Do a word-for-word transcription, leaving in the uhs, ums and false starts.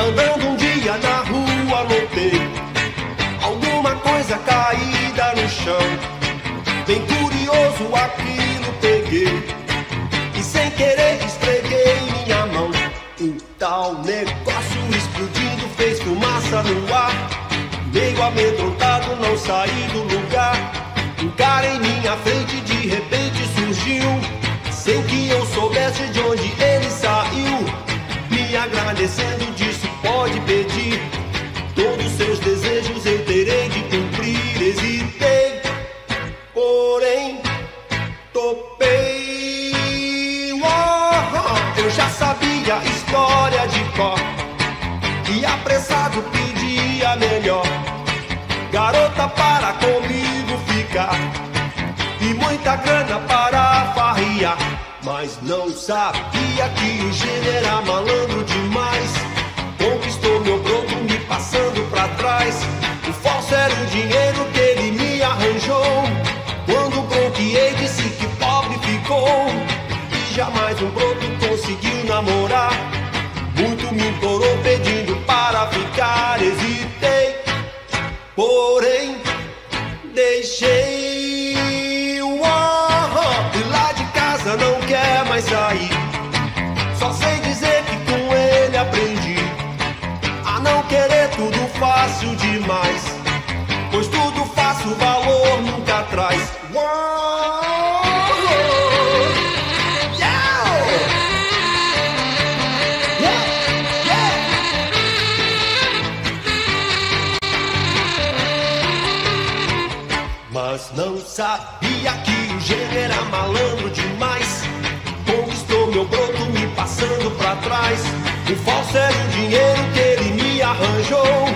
Andando um dia na rua, notei alguma coisa caída no chão. Bem curioso aquilo peguei e sem querer esfreguei minha mão. O tal negócio explodindo fez fumaça no ar. Meio amedrontado não saí do lugar. Um cara em minha frente de repente surgiu, sem que eu soubesse de onde ele saiu. Me agradecendo disse: pode pedir, todos os seus desejos eu terei de cumprir. Hesitei, porém topei. Oh, eu já sabia a história de cor e apressado pedia melhor. Garota para comigo ficar e muita grana para farriar. Mas não sabia que o gênio era malandro demais. Conquistou meu broto me passando pra trás. O falso era o dinheiro que ele me arranjou. Quando bronqueei disse que pobre ficou e jamais um broto conseguiu namorar. Muito me implorou pedindo para ficar. Hesitei, porém deixei. E lá de casa não quer mais sair. Só sei dizer que com ele aprendi a não querer tudo fácil demais, pois tudo fácil valor nunca traz. Mas não sabia que o gênio era malandro demais. Conquistou meu broto me passando pra trás. O falso era o dinheiro que ele me arranjou.